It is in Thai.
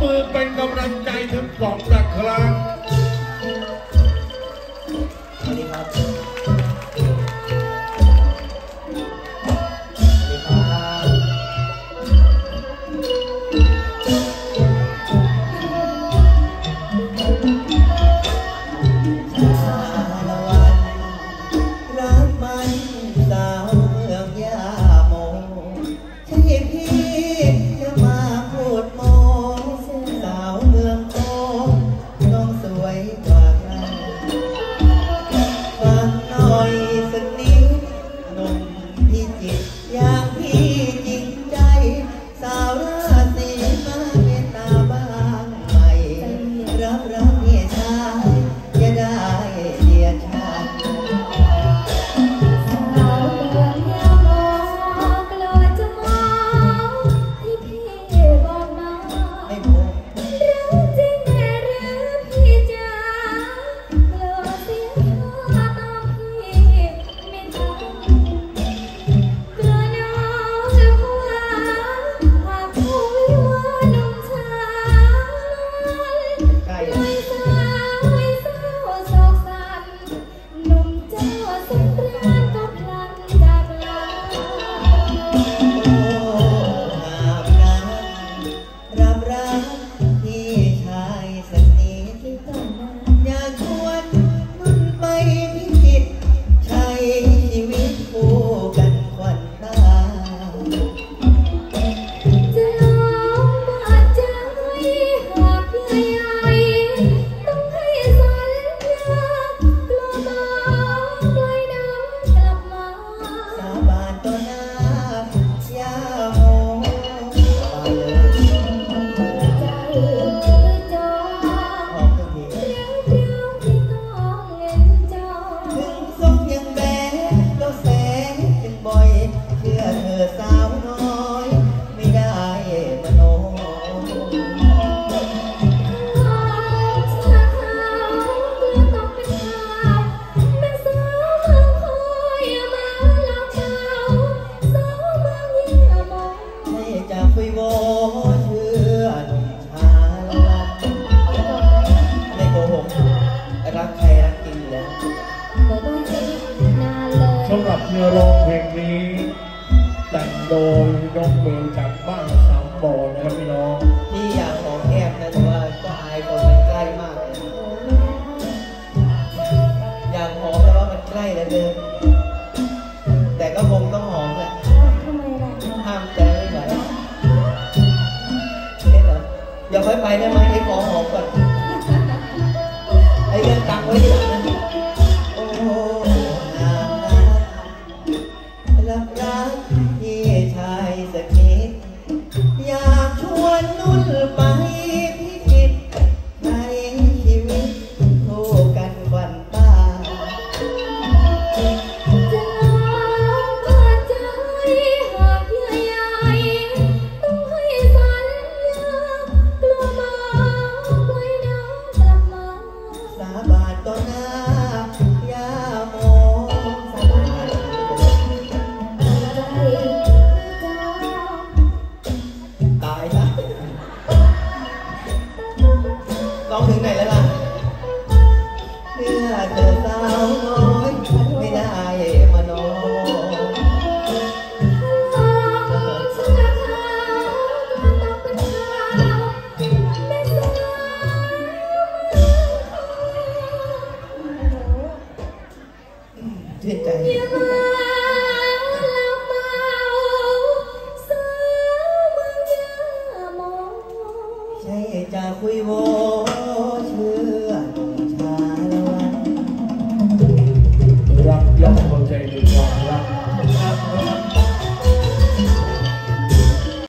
มือเป็นกำลังใจถึง2 ครั้งสวัสดีครับสำหรับเนื้อร้องเพลงนี้แต่งโดยน้องเบลจากบ้านสามบ่อนะครับพี่น้องที่อยากหอมแก้มนะแต่ว่าก็อายคนมันใกล้มากเลยอยากหอมแต่ว่ามันใกล้แล้วเดินแต่ก็คงต้องหอมแหละทำไมล่ะห้ามใจไม่ไหวเห็นเหรออย่าค่อยไปได้ไหมให้ขอหอมก่อนไอ้เรื่องตังไว้ที่หลังนะโอ้รักรักพี่ชายสักนิดอยากชวนนุ่นไปพิจิตรในชีวิตคู่กันวันตาจะลองเปิดใจหากเยื่อใยต้องให้สัญญากลัวมาไว้น้ำกลับมาสาบานต่อหน้าย่าโมสาบานตายละร้องถึงไหนแล้วล่ะเมื่อเธอสาวน้อยไม่ได้มโนชื่นใจใช่จะคุยโว